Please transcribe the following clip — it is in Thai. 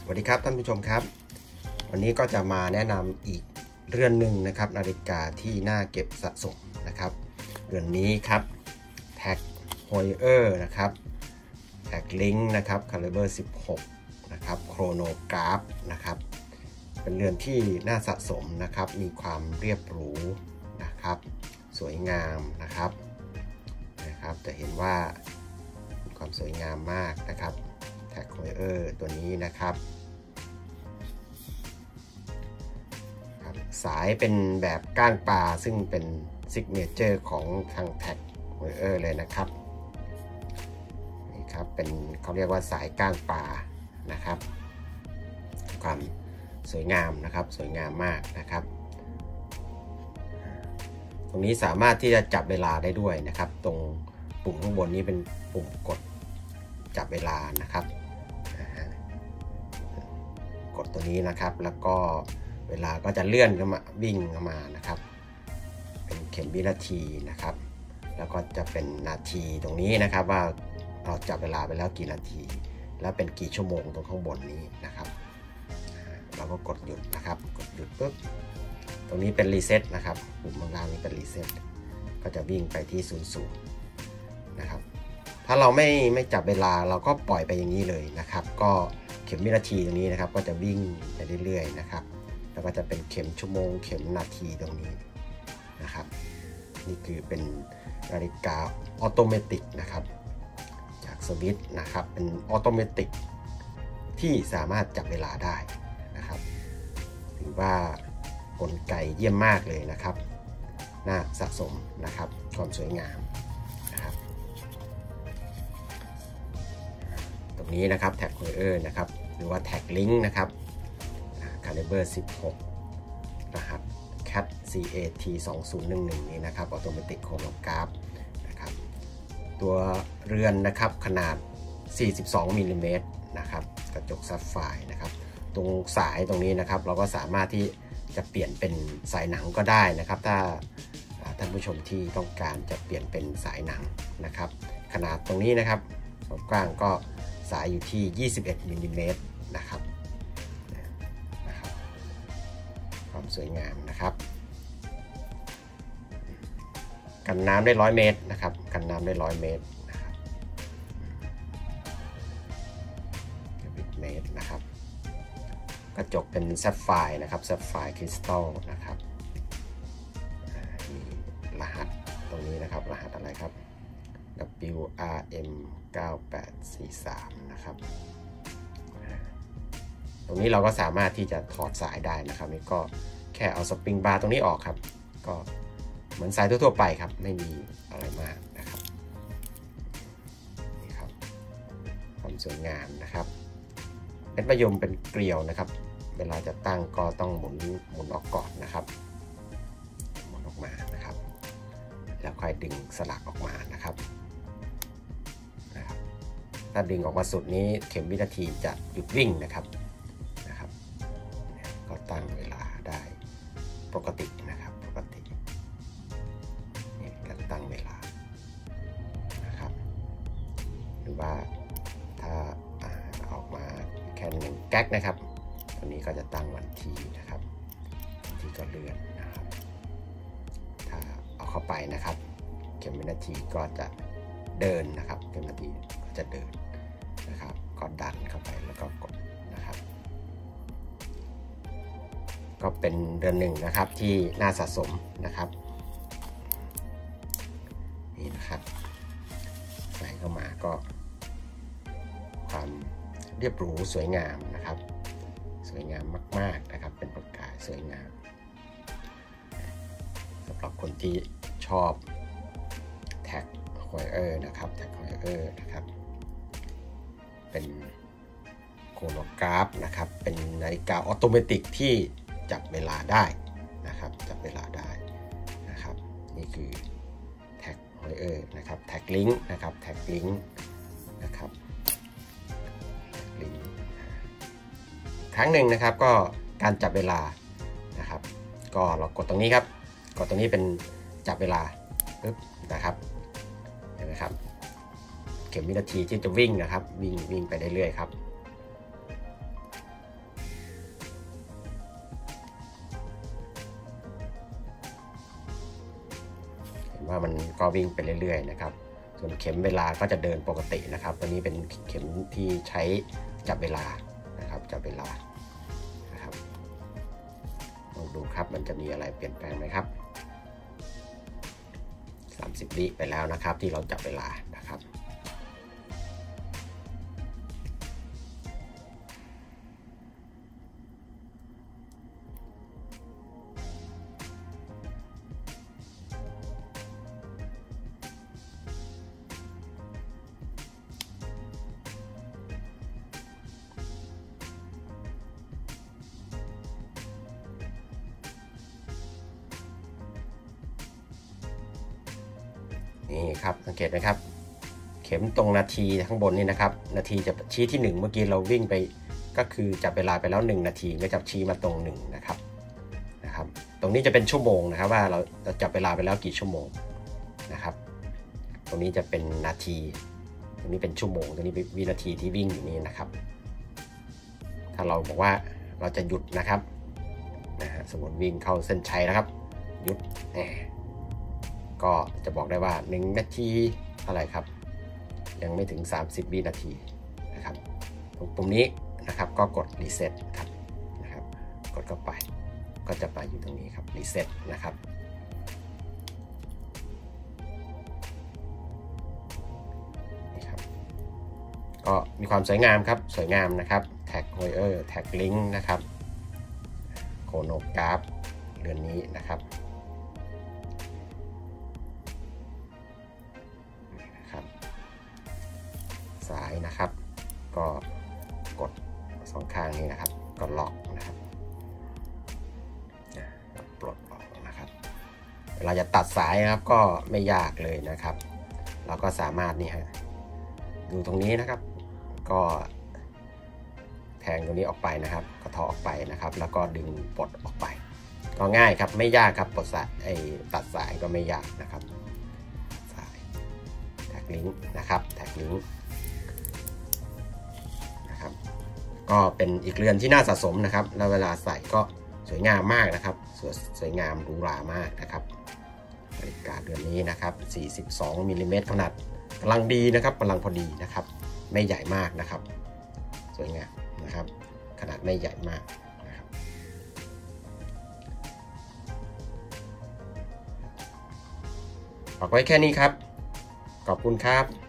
สวัสดีครับท่านผู้ชมครับวันนี้ก็จะมาแนะนำอีกเรือนหนึ่งนะครับนาฬิกาที่น่าเก็บสะสมนะครับเรือนนี้ครับ Tag Heuer นะครับ Tag Link นะครับ Caliber 16นะครับโครโนกราฟนะครับเป็นเรือนที่น่าสะสมนะครับมีความเรียบหรูนะครับสวยงามนะครับจะเห็นว่ามีความสวยงามมากนะครับTag Heuer ตัวนี้นะครับสายเป็นแบบก้างปลาซึ่งเป็นซิกเนเจอร์ของทาง Tag Heuer เลยนะครับนี่ครับเป็นเขาเรียกว่าสายก้างปลานะครับความสวยงามนะครับสวยงามมากนะครับตรงนี้สามารถที่จะจับเวลาได้ด้วยนะครับตรงปุ่มข้างบนนี้เป็นปุ่มกดจับเวลานะครับกดตัวนี้นะครับแล้วก็เวลาก็จะเลื่อนเข้ามาวิ่งเข้ามานะครับเป็นเข็มวินาทีนะครับแล้วก็จะเป็นนาทีตรงนี้นะครับว่าเราจับเวลาไปแล้วกี่นาทีแล้วเป็นกี่ชั่วโมงตรงข้างบนนี้นะครับเราก็กดหยุดนะครับกดหยุดปุ๊บตรงนี้เป็นรีเซ็ตนะครับปุ่มข้างล่างนี้เป็นรีเซ็ตก็จะวิ่งไปที่00นะครับถ้าเราไม่จับเวลาเราก็ปล่อยไปอย่างนี้เลยนะครับก็เข็มวินาทีตรงนี้นะครับก็จะวิ่งไปเรื่อยๆนะครับแล้วก็จะเป็นเข็มชั่วโมงเข็มนาทีตรงนี้นะครับนี่คือเป็นนาฬิกาออโตเมติกนะครับจากสวิตช์นะครับเป็นออโตเมติกที่สามารถจับเวลาได้นะครับถือว่ากลไกเยี่ยมมากเลยนะครับน่าสะสมนะครับความสวยงามนะครับตรงนี้นะครับแท็กเฮอร์นะครับหรือว่าแท็กลิงก์นะครับCaliber 16รหัส CAT 2011นี้นะครับออโตเมติกโครโนกราฟนะครับตัวเรือนนะครับขนาด42มิลลิเมตรนะครับกระจกซับไฟร์นะครับตรงสายตรงนี้นะครับเราก็สามารถที่จะเปลี่ยนเป็นสายหนังก็ได้นะครับถ้าท่านผู้ชมที่ต้องการจะเปลี่ยนเป็นสายหนังนะครับขนาดตรงนี้นะครับกว้างก็สายอยู่ที่21มิลลิเมตรนะครับความสวยงามนะครับกันน้ำได้100 เมตรนะครับกันน้ำได้100 เมตรนะครับเมตรนะครับกระจกเป็นแซฟไฟร์นะครับแซฟไฟร์คริสตัลนะครับมีรหัสตรงนี้นะครับรหัสอะไรครับ WRM 9843นะครับตรงนี้เราก็สามารถที่จะถอดสายได้นะครับนี่ก็แค่เอาสปริงบาร์ตรงนี้ออกครับก็เหมือนสายทั่วๆไปครับไม่มีอะไรมากนะครับนี่ครับความสวยงามนะครับเป็นมะยมเป็นเกลียวนะครับเวลาจะตั้งก็ต้องหมุนออกก่อนนะครับหมุนออกมานะครับแล้วค่อยดึงสลักออกมานะครับถ้าดึงออกมาสุดนี้เข็มวินาทีจะหยุดวิ่งนะครับก็ตั้งเวลาได้ปกตินะครับปกตินี่การตั้งเวลานะครับหรือว่าถ้าออกมาแค่1 แก๊กนะครับตัวนี้ก็จะตั้งวันที่นะครับวันที่ก็เลื่อนนะครับถ้าเอาเข้าไปนะครับเข็มวินาทีก็จะเดินนะครับเข็มวินาทีก็จะเดินนะครับก็ดันเข้าไปแล้วก็กดนะครับก็เป็นเรือนหนึ่งนะครับที่น่าสะสมนะครับนี่นะครับใส่เข้ามาก็ความเรียบหรูสวยงามนะครับสวยงามมากๆนะครับเป็นประกายสวยงามสำหรับคนที่ชอบแท็กฮอยเออร์นะครับแท็กฮอยเออร์นะครับเป็นโครโนกราฟนะครับเป็นนาฬิกาออโตเมติกที่จับเวลาได้นะครับจับเวลาได้นะครับนี่คือแท็กฮอยเออร์นะครับแท็กลิงก์นะครับแท็กลิงก์นะครับลิงก์ครั้งหนึ่งนะครับก็การจับเวลานะครับก็เรากดตรงนี้ครับกดตรงนี้เป็นจับเวลาปึ๊บนะครับเห็นไหมครับเข็มวินาทีที่จะวิ่งนะครับวิ่งไปเรื่อยๆครับว่ามันก็วิ่งไปเรื่อยๆนะครับส่วนเข็มเวลาก็จะเดินปกตินะครับตัวนี้เป็นเข็มที่ใช้จับเวลานะครับจับเวลานะครับลองดูครับมันจะมีอะไรเปลี่ยนแปลงไหมครับ30 วิไปแล้วนะครับที่เราจับเวลานะครับนี่ครับสังเกตไหมครับเข็มตรงนาทีข้างบนนี่นะครับนาทีจะชี้ที่1เมื่อกี้เราวิ่งไปก็คือจับเวลาไปแล้ว1นาทีก็จับชี้มาตรง1นะครับตรงนี้จะเป็นชั่วโมงนะครับว่าเราจับเวลาไปแล้วกี่ชั่วโมงนะครับตรงนี้จะเป็นนาทีตรงนี้เป็นชั่วโมงตรงนี้เป็นวินาทีที่วิ่งอยู่นี่นะครับถ้าเราบอกว่าเราจะหยุดนะครับสมมติวิ่งเข้าเส้นชัยนะครับหยุดก็จะบอกได้ว่า1นาทีอะไรครับยังไม่ถึง30วินาทีนะครับตรงนี้นะครับก็กดรีเซ็ตครับกดเข้าไปก็จะไปอยู่ตรงนี้ครับรีเซ็ตนะครับนี่ครับก็มีความสวยงามครับสวยงามนะครับแท็กโฮเออร์แท็กลิงก์นะครับโคโนกราฟเรือนนี้นะครับสายนะครับก็กด2ข้างนี้นะครับกดล็อกนะครับปลดออกนะครับเวลาจะตัดสายนะครับก็ไม่ยากเลยนะครับเราก็สามารถนี่ฮะดูตรงนี้นะครับก็แทงตรงนี้ออกไปนะครับก็ถอดออกไปนะครับแล้วก็ดึงปลดออกไปก็ง่ายครับไม่ยากครับปลดสายตัดสายก็ไม่ยากนะครับสายแท็กลิงก์นะครับแท็กลิงก์ก็เป็นอีกเรือนที่น่าสะสมนะครับแล้วเวลาใส่ก็สวยงามมากนะครับสวยงามหรูหรามากนะครับนาฬิกาเรือนนี้นะครับ42มิลลิเมตรขนาดกำลังดีนะครับกำลังพอดีนะครับไม่ใหญ่มากนะครับสวยงามนะครับขนาดไม่ใหญ่มากนะครับฝากไว้แค่นี้ครับขอบคุณครับ